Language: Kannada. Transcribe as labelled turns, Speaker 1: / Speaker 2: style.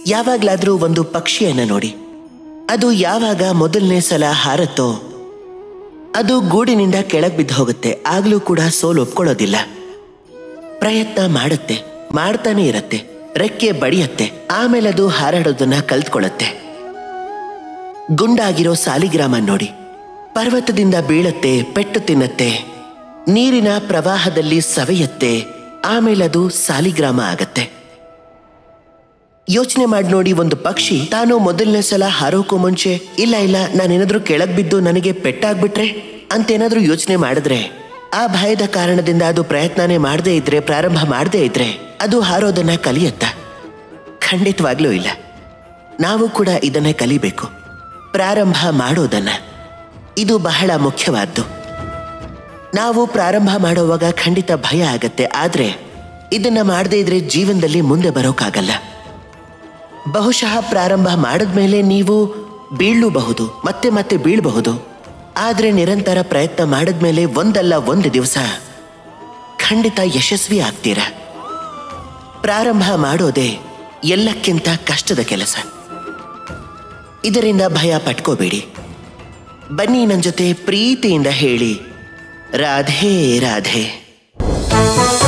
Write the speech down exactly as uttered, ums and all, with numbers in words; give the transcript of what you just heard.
Speaker 1: ಯಾವಾಗ್ಲಾದ್ರೂ ಒಂದು ಪಕ್ಷಿಯನ್ನ ನೋಡಿ, ಅದು ಯಾವಾಗ ಮೊದಲನೇ ಸಲ ಹಾರತ್ತೋ ಅದು ಗೂಡಿನಿಂದ ಕೆಳಗೆ ಬಿದ್ದು ಹೋಗುತ್ತೆ. ಆಗ್ಲೂ ಕೂಡ ಸೋಲು ಒಪ್ಕೊಳ್ಳೋದಿಲ್ಲ. ಪ್ರಯತ್ನ ಮಾಡುತ್ತೆ, ಮಾಡ್ತಾನೆ ಇರತ್ತೆ, ರೆಕ್ಕೆ ಬಡಿಯತ್ತೆ, ಆಮೇಲೆ ಅದು ಹಾರಾಡೋದನ್ನ ಕಲ್ತ್ಕೊಳ್ಳತ್ತೆ. ಗುಂಡಾಗಿರೋ ಸಾಲಿಗ್ರಾಮ ನೋಡಿ, ಪರ್ವತದಿಂದ ಬೀಳತ್ತೆ, ಪೆಟ್ಟು ತಿನ್ನತ್ತೆ, ನೀರಿನ ಪ್ರವಾಹದಲ್ಲಿ ಸವೆಯತ್ತೆ, ಆಮೇಲೆ ಅದು ಸಾಲಿಗ್ರಾಮ ಆಗತ್ತೆ. ಯೋಚನೆ ಮಾಡಿ ನೋಡಿ, ಒಂದು ಪಕ್ಷಿ ತಾನು ಮೊದಲನೇ ಸಲ ಹಾರೋಕೋ ಮುಂಚೆ ಇಲ್ಲ ಇಲ್ಲ ನಾನೇನಾದ್ರೂ ಕೆಳಗ್ ಬಿದ್ದು ನನಗೆ ಪೆಟ್ಟಾಗ್ಬಿಟ್ರೆ ಅಂತೇನಾದ್ರೂ ಯೋಚನೆ ಮಾಡಿದ್ರೆ, ಆ ಭಯದ ಕಾರಣದಿಂದ ಅದು ಪ್ರಯತ್ನನೇ ಮಾಡದೇ ಇದ್ರೆ, ಪ್ರಾರಂಭ ಮಾಡದೇ ಇದ್ರೆ ಅದು ಹಾರೋದನ್ನ ಕಲಿಯತ್ತ? ಖಂಡಿತವಾಗ್ಲೂ ಇಲ್ಲ. ನಾವು ಕೂಡ ಇದನ್ನೇ ಕಲಿಬೇಕು, ಪ್ರಾರಂಭ ಮಾಡೋದನ್ನ. ಇದು ಬಹಳ ಮುಖ್ಯವಾದ್ದು. ನಾವು ಪ್ರಾರಂಭ ಮಾಡುವಾಗ ಖಂಡಿತ ಭಯ ಆಗತ್ತೆ, ಆದ್ರೆ ಇದನ್ನ ಮಾಡದೇ ಇದ್ರೆ ಜೀವನದಲ್ಲಿ ಮುಂದೆ ಬರೋಕ್ಕಾಗಲ್ಲ. ಬಹುಶಃ ಪ್ರಾರಂಭ ಮಾಡಿದ್ಮೇಲೆ ನೀವು ಬೀಳಲೂಬಹುದು, ಮತ್ತೆ ಮತ್ತೆ ಬೀಳಬಹುದು. ಆದ್ರೆ ನಿರಂತರ ಪ್ರಯತ್ನ ಮಾಡಿದ್ಮೇಲೆ ಒಂದಲ್ಲ ಒಂದು ದಿವಸ ಖಂಡಿತ ಯಶಸ್ವಿ ಆಗ್ತೀರಾ. ಪ್ರಾರಂಭ ಮಾಡೋದೇ ಎಲ್ಲಕ್ಕಿಂತ ಕಷ್ಟದ ಕೆಲಸ. ಇದರಿಂದ ಭಯ ಪಟ್ಕೋಬೇಡಿ. ಬನ್ನಿ ನನ್ನ ಜೊತೆ ಪ್ರೀತಿಯಿಂದ ಹೇಳಿ, ರಾಧೆ ರಾಧೆ.